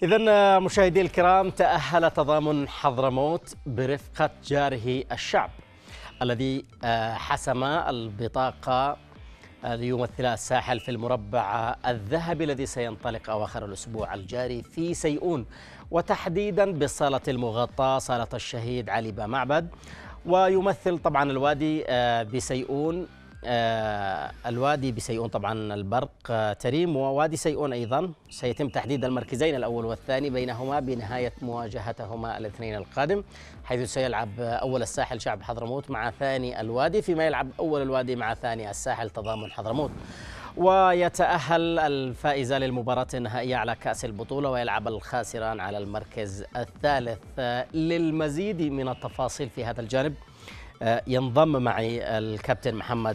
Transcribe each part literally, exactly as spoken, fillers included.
إذن مشاهدي الكرام، تأهل تضامن حضرموت برفقة جاره الشعب الذي حسم البطاقة ليمثل الساحل في المربع الذهبي الذي سينطلق أواخر الأسبوع الجاري في سيئون، وتحديدا بالصالة المغطاة صالة الشهيد علي بامعبد. ويمثل طبعا الوادي بسيئون الوادي بسيئون طبعا البرق تريم، ووادي سيئون أيضا سيتم تحديد المركزين الأول والثاني بينهما بنهاية مواجهتهما الاثنين القادم، حيث سيلعب أول الساحل شعب حضرموت مع ثاني الوادي، فيما يلعب أول الوادي مع ثاني الساحل تضامن حضرموت. ويتأهل الفائز للمباراة النهائية على كأس البطولة، ويلعب الخاسران على المركز الثالث. للمزيد من التفاصيل في هذا الجانب ينضم معي الكابتن محمد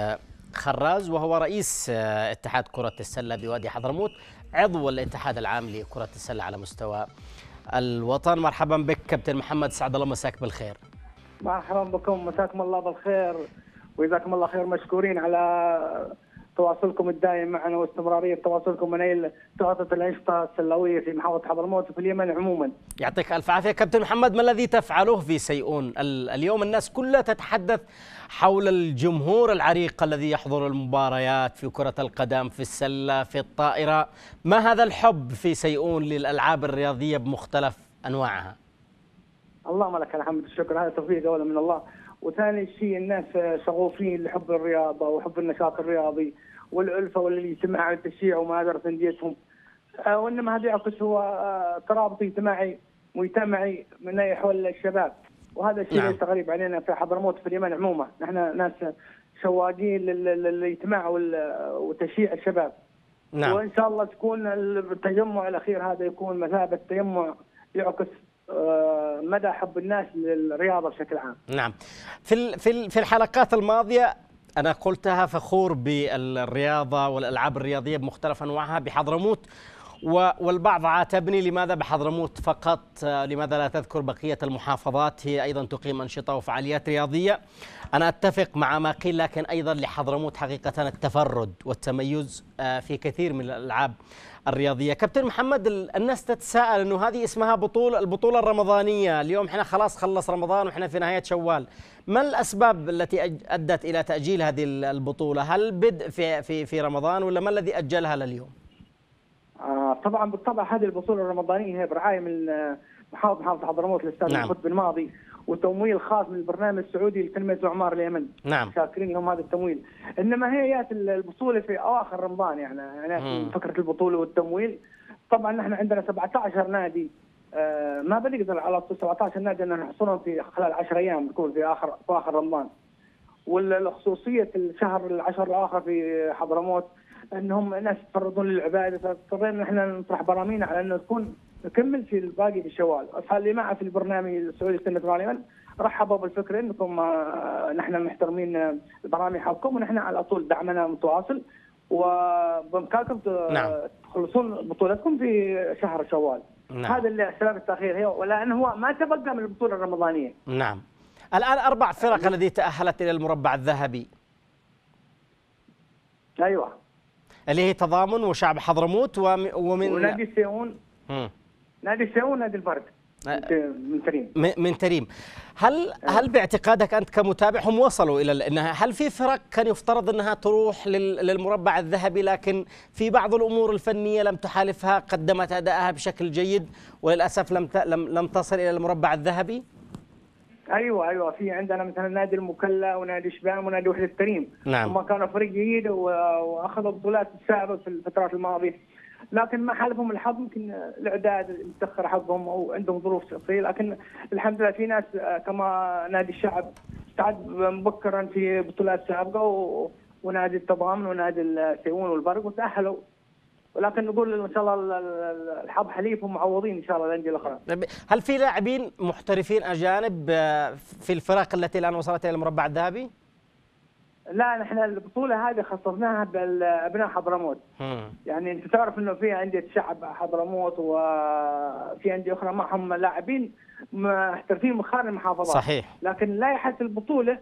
خراز، وهو رئيس اتحاد كرة السلة بوادي حضرموت، عضو الاتحاد العام لكرة السلة على مستوى الوطن. مرحبا بك كابتن محمد، سعد الله مساك بالخير. مرحبا بكم، مساكم الله بالخير وجزاكم الله خير، مشكورين على تواصلكم الدائم معنا واستمرارية تواصلكم من أجل تعاطة الأنشطة السلوية في محافظة حضرموت وفي اليمن عموما. يعطيك ألف عافية كابتن محمد. ما الذي تفعله في سيئون اليوم؟ الناس كلها تتحدث حول الجمهور العريق الذي يحضر المباريات في كرة القدم، في السلة، في الطائرة. ما هذا الحب في سيئون للألعاب الرياضية بمختلف أنواعها؟ اللهم لك الحمد والشكر، هذا توفيق أولا من الله، وثاني شيء الناس شغوفين لحب الرياضة وحب النشاط الرياضي والألفة والاجتماع والتشجيع ومهادرة أنديتهم، وإنما هذا يعكس هو ترابط اجتماعي مجتمعي من حول الشباب، وهذا الشيء نعم. ليس غريب علينا في حضرموت في اليمن عموما، نحن ناس شواقين للاجتماع وتشجيع الشباب. نعم. وإن شاء الله تكون التجمع الأخير هذا يكون مثابة تجمع يعكس مدى حب الناس للرياضة بشكل عام. نعم. في في في الحلقات الماضية أنا قلتها، فخور بالرياضة والألعاب الرياضية بمختلف أنواعها بحضرموت، والبعض عاتبني لماذا بحضرموت فقط، لماذا لا تذكر بقية المحافظات هي أيضا تقيم أنشطة وفعاليات رياضية. أنا أتفق مع ما قيل، لكن أيضا لحضرموت حقيقة التفرد والتميز في كثير من الألعاب الرياضية. كابتن محمد، الناس تتساءل أنه هذه اسمها بطولة البطولة الرمضانية، اليوم احنا خلاص خلص رمضان وإحنا في نهاية شوال. ما الأسباب التي أدت إلى تأجيل هذه البطولة؟ هل بدء في في في رمضان ولا ما الذي أجلها لليوم؟ آه طبعا بالطبع هذه البطولة الرمضانية هي برعاية من محافظة محافظة حضرموت الأستاذ نعم. الخطب الماضي، وتمويل خاص من البرنامج السعودي لتنمية وإعمار اليمن. نعم. شاكرين لهم هذا التمويل. إنما هي جات البطولة في أواخر رمضان، يعني يعني فكرة البطولة والتمويل. طبعا نحن عندنا سبعة عشر نادي، آه ما بنقدر على سبعة عشر نادي أن نحصرهم في خلال عشر أيام، بتكون في آخر في آخر رمضان. والخصوصية الشهر العشر الآخر في حضرموت انهم ناس يتفرضون للعباده، فاضطرينا نحن نطرح برامينا على انه تكون نكمل في الباقي في الشوال. اصحاب اللي معه في البرنامج السعودي سنه غالبا رحبوا بالفكره انكم نحن محترمين البرامج حقكم، ونحن على طول دعمنا متواصل، وبامكانكم نعم. تخلصون بطولتكم في شهر شوال. نعم. هذا اللي سبب التاخير، هي ولان هو ما تبقى من البطوله الرمضانيه. نعم. الان اربع فرق التي تاهلت الى المربع الذهبي. ايوه. اللي هي تضامن وشعب حضرموت ومن ونادي سيئون. نادي سيئون نادي البرد من تريم. من تريم. هل هل باعتقادك انت كمتابع هم وصلوا الى انها، هل في فرق كان يفترض انها تروح للمربع الذهبي لكن في بعض الامور الفنيه لم تحالفها، قدمت ادائها بشكل جيد وللاسف لم لم لم تصل الى المربع الذهبي؟ ايوه ايوه في عندنا مثلا نادي المكلا ونادي شبام ونادي وحده التريم. نعم. هم كانوا فريق جيد واخذوا بطولات السابقه في الفترات الماضيه، لكن ما حالفهم الحظ، يمكن الاعداد متاخر حقهم او عندهم ظروف شخصيه، لكن الحمد لله في ناس كما نادي الشعب استعد مبكرا في بطولات سابقه، ونادي التضامن ونادي السيئون والبرق وتاهلوا، ولكن نقول ان شاء الله الحظ حليفهم معوضين ان شاء الله الانديه الاخرى. هل في لاعبين محترفين اجانب في الفرق التي الان وصلت الى المربع الذهبي؟ لا، نحن البطوله هذه خصصناها بابناء حضرموت. يعني انت تعرف انه في انديه شعب حضرموت وفي انديه اخرى معهم لاعبين محترفين من خارج المحافظات. صحيح. لكن لائحه البطوله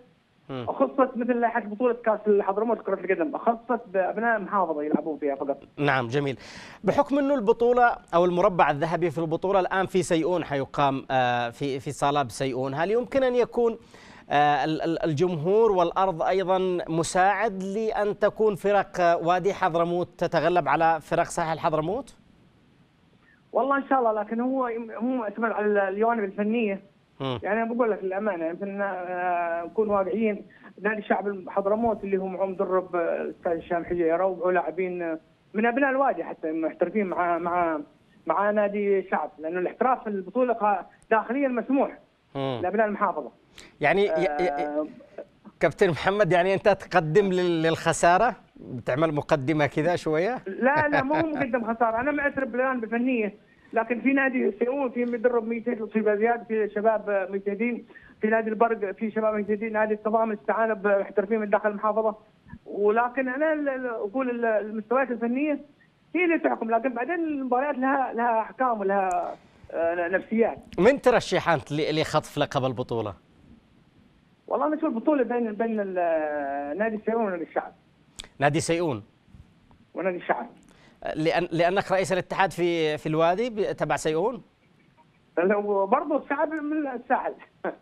خصت مثل لائحه بطوله كاس حضرموت كره القدم، خصت بابناء المحافظه يلعبون فيها فقط. نعم جميل. بحكم انه البطوله او المربع الذهبي في البطوله الان في سيئون حيقام في في صالات سيئون، هل يمكن ان يكون الجمهور والارض ايضا مساعد لان تكون فرق وادي حضرموت تتغلب على فرق ساحل حضرموت؟ والله ان شاء الله، لكن هو هو معتمد على الجوانب الفنيه. م. يعني انا بقول لك للامانه، يمكن نكون واقعيين. نادي الشعب حضرموت اللي هو معه مدرب الاستاذ هشام حجيره ولاعبين من ابناء الوادي حتى محترفين مع مع مع نادي الشعب، لانه الاحتراف في البطوله داخليا مسموح لابناء المحافظه. يعني آه كابتن محمد، يعني انت تقدم للخساره، بتعمل مقدمه كذا شويه؟ لا لا مو مقدم خساره، انا معترف بالان بفنيه، لكن في نادي سيئون في مدرب مجتهد، في زياد، في شباب مجتهدين، في نادي البرق في شباب مجتهدين، نادي التضامن استعانه بمحترفين من داخل المحافظه. ولكن انا اقول المستويات الفنيه هي اللي تحكم، لكن بعدين المباريات لها لها احكام ولها نفسيات. من ترشح انت لخطف لقب البطوله؟ والله انا اشوف البطوله بين بين نادي سيئون ونادي الشعب. نادي سيئون ونادي الشعب. لأن لأنك رئيس الاتحاد في في الوادي تبع سيئون؟ برضه الشعب من الساحل.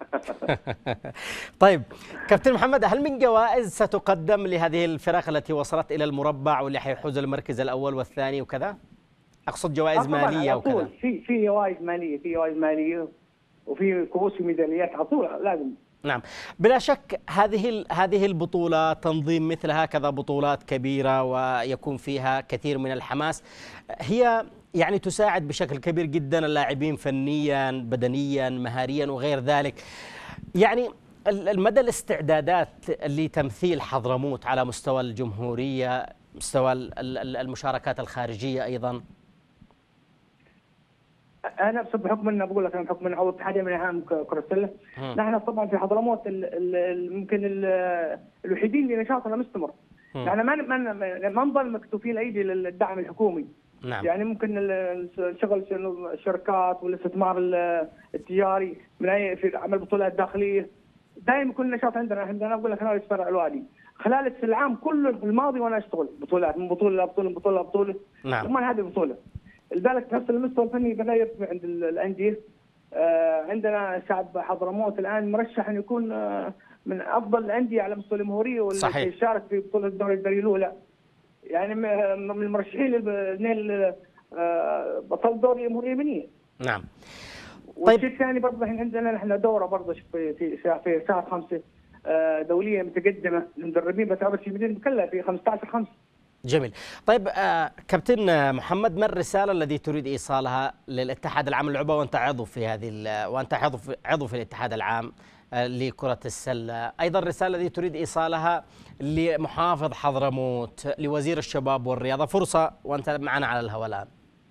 طيب كابتن محمد، هل من جوائز ستقدم لهذه الفرق التي وصلت إلى المربع واللي حيحوز المركز الأول والثاني وكذا؟ أقصد جوائز مالية وكذا. في في جوائز مالية، في جوائز مالية وفي كؤوس وميداليات على طول لازم. نعم بلا شك. هذه هذه البطولة تنظيم مثل هكذا بطولات كبيرة ويكون فيها كثير من الحماس، هي يعني تساعد بشكل كبير جدا اللاعبين فنيا بدنيا مهاريا وغير ذلك. يعني المدى الاستعدادات لتمثيل حضرموت على مستوى الجمهورية، مستوى المشاركات الخارجية أيضا. انا بحكم ان بقول لك انا بحكم ان عضو اتحاد من عام كره السله، نحن طبعا في حضرموت ممكن الوحيدين اللي نشاطنا مستمر. يعني ما ما نضل مكتوفين الايدي للدعم الحكومي. نعم. يعني ممكن الشغل الشركات والاستثمار التجاري من اي في عمل بطولات داخليه، دائما كل نشاط عندنا. عندنا اقول لك انا رئيس فرع الوادي خلال العام كله الماضي وانا اشتغل بطولات من بطوله لبطوله من بطوله لبطوله. نعم. ثم هذه البطوله لذلك نفس المستوى الفني بدا يرتفع عند الانديه. آه عندنا شعب حضرموت الان مرشح ان يكون آه من افضل الانديه على مستوى الجمهوريه، واللي يشارك في بطوله الدوري الدرجه الاولى. يعني من المرشحين لنيل آه بطل الدوري الجمهوريه اليمنيه. نعم. والشيء الثاني برضه عندنا نحن دوره برضه في في في شهر خمسه آه دوليه متقدمه للمدربين بتعرف في مدينه كلها في خمسة عشر خمسة. جميل. طيب آه كابتن محمد، ما الرسالة التي تريد إيصالها للاتحاد العام للعبة وأنت عضو في هذه وأنت عضو في, عضو في الاتحاد العام آه لكرة السلة، أيضا الرسالة التي تريد إيصالها لمحافظ حضرموت، لوزير الشباب والرياضة؟ فرصة وأنت معنا على الهواء الآن.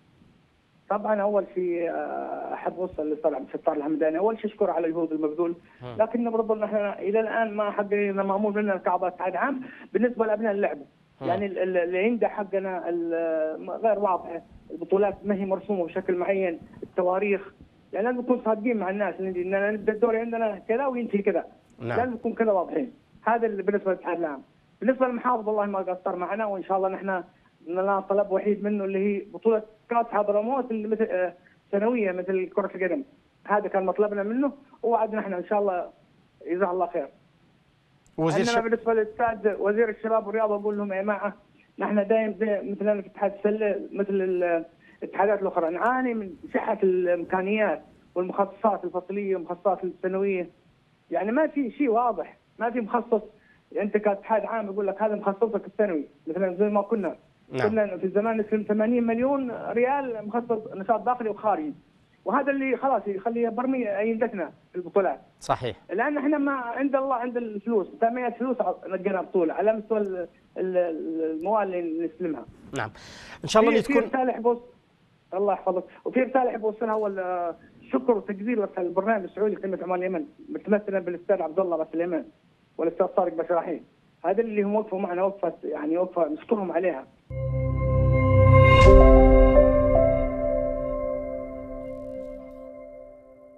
طبعا أول شيء أحب أوصل للأستاذ عبد الستار الحمداني، أول شيء أشكر على الجهود المبذول، لكن برضه نحن إلى الآن ما حققنا مأمول منا كأعضاء اتحاد عام بالنسبة لأبناء اللعبة. يعني اللي عنده حقنا غير واضحه، البطولات ما هي مرسومه بشكل معين، التواريخ يعني لازم نكون صادقين مع الناس ان نبدا الدوري عندنا كذا وينتهي كذا. نعم. لازم نكون كذا واضحين. هذا اللي بالنسبه للاتحاد العام. بالنسبه للمحافظ والله ما قصر معنا، وان شاء الله نحن لنا طلب وحيد منه اللي هي بطوله كاس حضرموت اللي مثل سنويه مثل كره القدم. هذا كان مطلبنا منه ووعدنا احنا ان شاء الله جزاه الله خير. وزير الشباب بالنسبه للاستاذ وزير الشباب والرياضه اقول لهم يا جماعه نحن دائما مثلنا في اتحاد السله مثل الاتحادات الاخرى نعاني من صحه الامكانيات والمخصصات الفصليه والمخصصات السنويه. يعني ما في شيء واضح، ما في مخصص. انت كاتحاد عام يقول لك هذا مخصصك السنوي مثلا زي ما كنا. نعم. كنا في زمان نسلم ثمانين مليون ريال مخصص نشاط داخلي وخارجي، وهذا اللي خلاص يخليه برمي عندنا في البطولات. صحيح. لان احنا ما عند الله عند الفلوس، تامينات فلوس لقينا بطوله على مستوى الموال اللي نستلمها. نعم. ان شاء الله اللي تكون في رساله حبوس الله يحفظك، وفي رساله حبوسنا هو الشكر والتقدير للبرنامج السعودي قمه عمان اليمن متمثلا بالاستاذ عبد الله بن سليمان والاستاذ طارق بشراحين. هذا اللي هم وقفوا معنا وقفه يعني وقفه نشكرهم عليها.